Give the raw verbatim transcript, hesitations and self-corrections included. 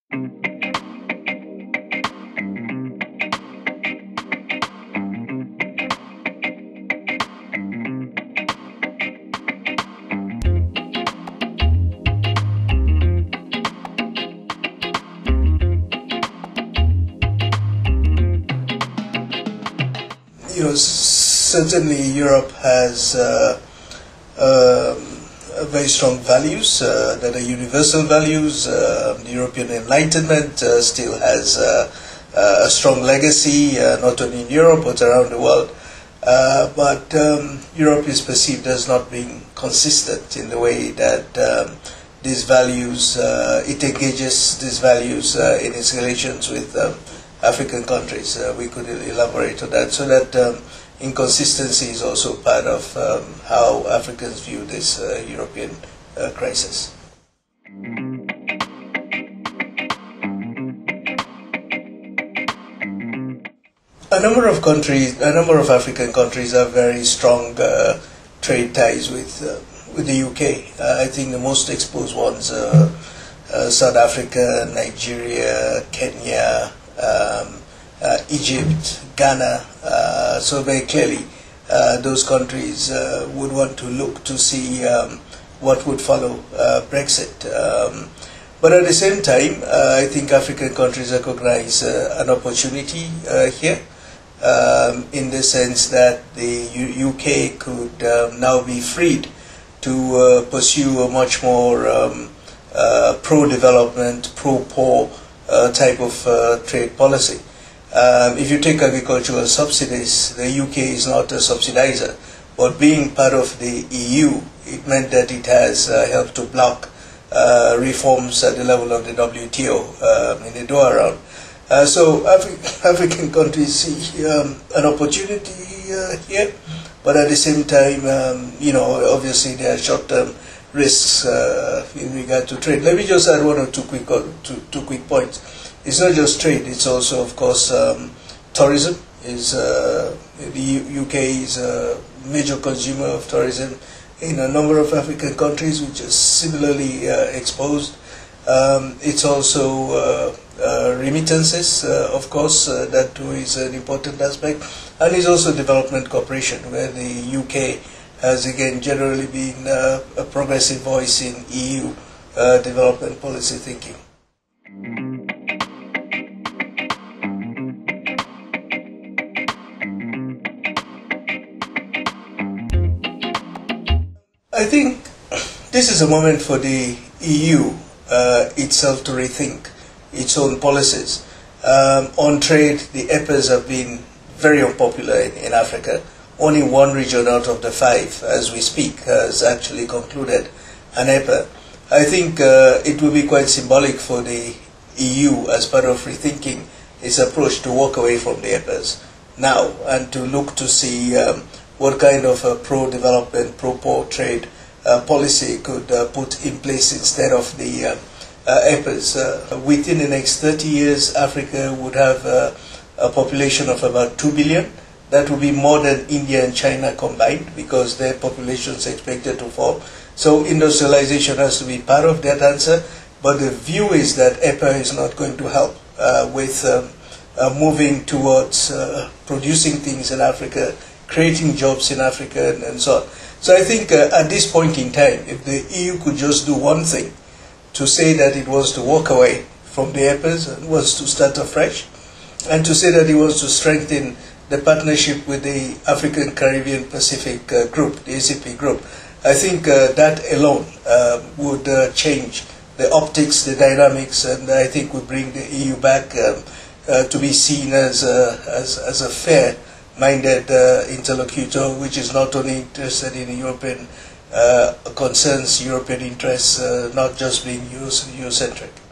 You know, certainly Europe has uh, um, very strong values uh, that are universal values. Uh, the European Enlightenment uh, still has uh, uh, a strong legacy, uh, not only in Europe but around the world. Uh, but um, Europe is perceived as not being consistent in the way that um, these values, uh, it engages these values uh, in its relations with um, African countries. Uh, we could elaborate on that. So that um, inconsistency is also part of um, how Africans view this uh, European uh, crisis. A number of countries, a number of African countries have very strong uh, trade ties with uh, with the U K. Uh, I think the most exposed ones are uh, South Africa, Nigeria, Kenya, Um, uh, Egypt, Ghana. Uh, so very clearly uh, those countries uh, would want to look to see um, what would follow uh, Brexit. Um, but at the same time, uh, I think African countries recognize uh, an opportunity uh, here um, in the sense that the U UK could um, now be freed to uh, pursue a much more um, uh, pro-development, pro-poor Uh, type of uh, trade policy. Um, if you take agricultural subsidies, the U K is not a subsidizer, but being part of the E U, it meant that it has uh, helped to block uh, reforms at the level of the W T O um, in the Doha round. Uh, so Afri African countries see um, an opportunity uh, here, but at the same time, um, you know, obviously there are short-term risks uh, in regard to trade. Let me just add one or two quick uh, two, two quick points. It's not just trade; it's also, of course, um, tourism. Is uh, the U K is a major consumer of tourism in a number of African countries, which is similarly uh, exposed. Um, it's also uh, uh, remittances, uh, of course, uh, that too is an important aspect, and it's also development cooperation, where the U K has again generally been uh, a progressive voice in E U uh, development policy thinking. I think this is a moment for the E U uh, itself to rethink its own policies. Um, on trade, the E P As have been very unpopular in, in Africa. Only one region out of the five, as we speak, has actually concluded an E P A. I think uh, it will be quite symbolic for the E U, as part of rethinking its approach, to walk away from the E P As now and to look to see um, what kind of a pro-development, pro-poor trade uh, policy could uh, put in place instead of the uh, uh, E P As. Uh, within the next thirty years, Africa would have uh, a population of about two billion. That would be more than India and China combined, because their population is expected to fall. So industrialization has to be part of that answer. But the view is that E P A is not going to help uh, with um, uh, moving towards uh, producing things in Africa, creating jobs in Africa, and, and so on. So I think uh, at this point in time, if the E U could just do one thing, to say that it wants to walk away from the E P As and wants to start afresh, and to say that it wants to strengthen the partnership with the African Caribbean Pacific uh, group, the A C P group, I think uh, that alone uh, would uh, change the optics, the dynamics, and I think would bring the E U back um, uh, to be seen as a, as, as a fair-minded uh, interlocutor, which is not only interested in European uh, concerns, European interests, uh, not just being Eurocentric.